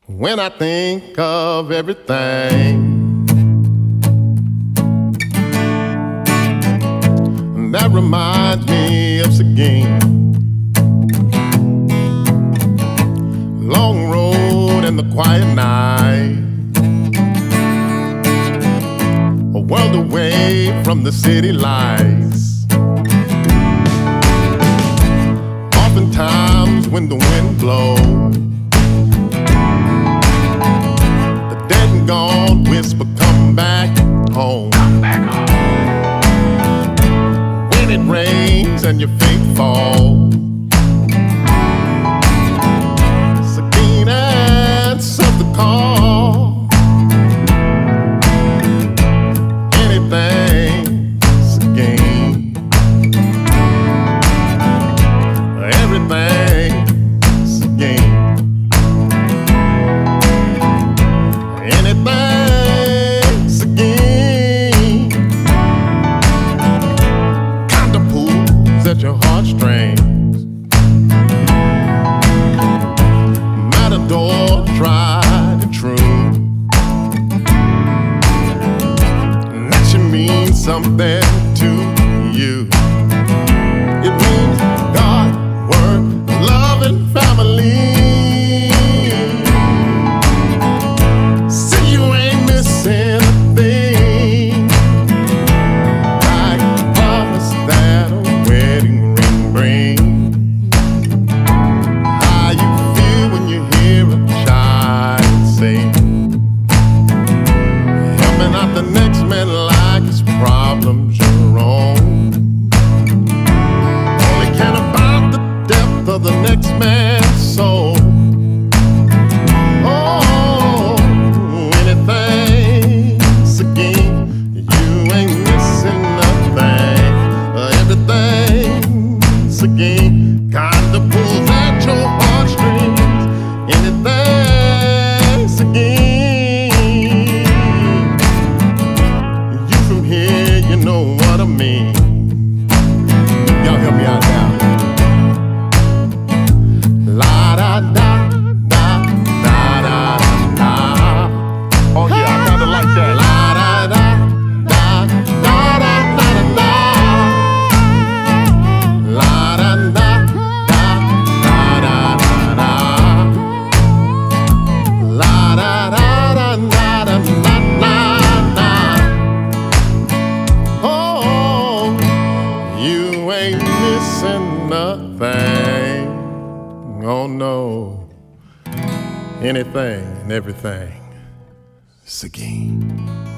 When I think of everything that reminds me of Seguin, long road and the quiet night, a world away from the city lights. Oftentimes when the wind blows, gone whisper, come back home. Come back home. When it rains and your feet fall, Seguin answers the call. Anything, Seguin. Everything, Seguin. Anything, Seguin. Kind of pulls at your heartstrings. Matador, tried and true. And that should mean something to you. It means God, work, love, and family. Problems your own. Only can about the depth of the next man's soul. Oh, anything, Seguin, you ain't missing nothing. Everything, Seguin, kinda pulls at your heartstrings. Anything, Seguin. You know what I mean. Y'all help me out now. La da da da da da da. Oh yeah, I kinda like that. La da da da da da da da. La da da da da da da. La da da da da da da. You ain't missing nothing. Oh no. Anything and everything, Seguin.